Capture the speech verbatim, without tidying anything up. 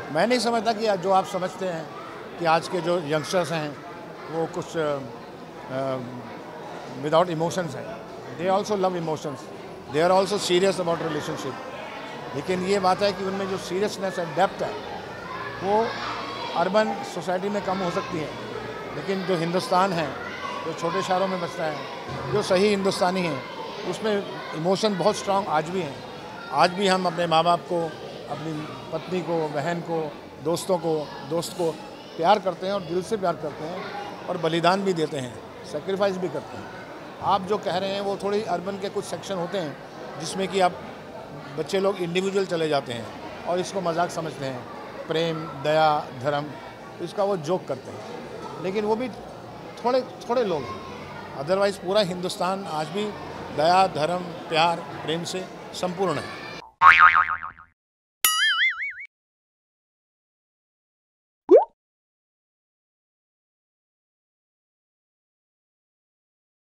मैं नहीं समझता कि जो आप समझते हैं कि आज के जो यंगस्टर्स हैं वो कुछ विदाउट इमोशंस हैं। They also love emotions, they are also serious about relationship. लेकिन ये बात है कि उनमें जो सीरियसनेस है, डेप्थ है, वो अर्बन सोसाइटी में कम हो सकती है। लेकिन जो हिंदुस्तान है, जो छोटे शहरों में बसता है, जो सही हिंदुस्तानी है, उसमें इमोशन बहुत स्ट्रांग आज भी हैं। आज भी हम अपने माँ बाप को, अपनी पत्नी को, बहन को, दोस्तों को, दोस्त को प्यार करते हैं और दिल से प्यार करते हैं और बलिदान भी देते हैं, सेक्रीफाइस भी करते हैं। आप जो कह रहे हैं वो थोड़ी अर्बन के कुछ सेक्शन होते हैं जिसमें कि आप बच्चे लोग इंडिविजुअल चले जाते हैं और इसको मजाक समझते हैं, प्रेम, दया, धर्म, इसका वो जोक करते हैं। लेकिन वो भी थोड़े थोड़े लोग हैं, अदरवाइज़ पूरा हिंदुस्तान आज भी दया, धर्म, प्यार, प्रेम से संपूर्ण है।